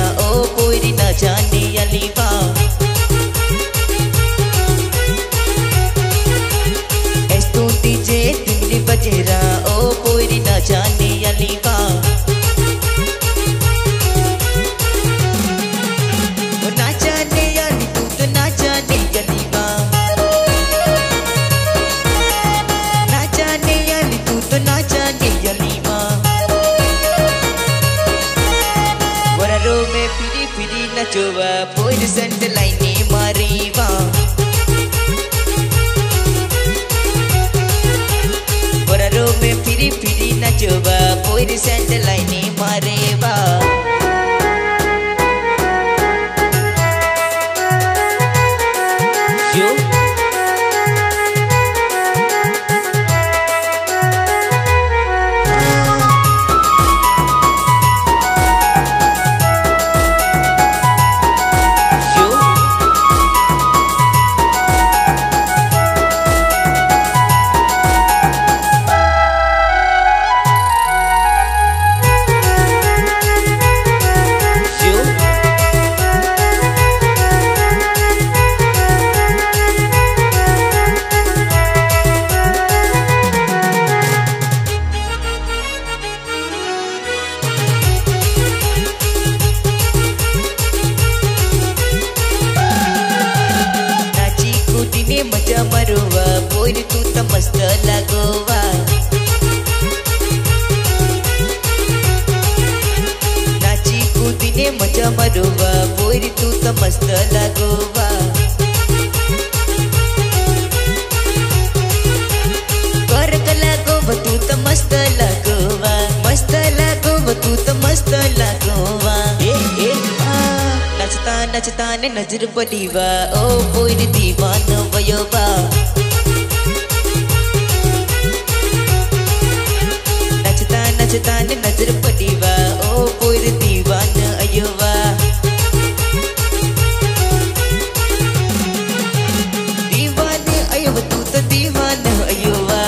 ओ पोरी ना जाने अलीवा एस्तु डीजे तिमली बजेरा ओ पोरी ना जाने अलीवा ना जाने अली तू तो ना जाने अलीवा ना जाने अली तू तो ना जाने अलीवा वरारो में फिरी फिरी नचोवा पोर संत लाइने मारीवा वरारो में फिरी फिरी नचोवा पोर संत लाइने मारेवा यो मजा मरोवा पोर तू तो मस्त लगोवा नाची कूदीने मजा मरोवा पोर तू तो मस्त लगोवा करक लगोवा तू तो मस्त लगोवा तू तो मस्त लगोवा नचता नचता ने नजर पड़ीवा ओ पोर दीवान वयोबा नचता नचता ने नजर पड़ीवा ओ पोर दीवान अयोबा दीवान अयोबा तू तो दीवान अयोबा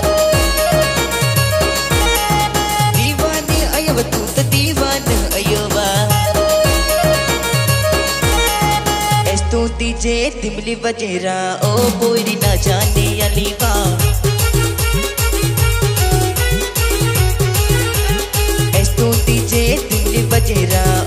दीवान अयोबा तू तो दीवान अयोबा तू डीजे तिमली बजेरा ओ पोरी ना जाने अलीवा तू डीजे तिमली बजेरा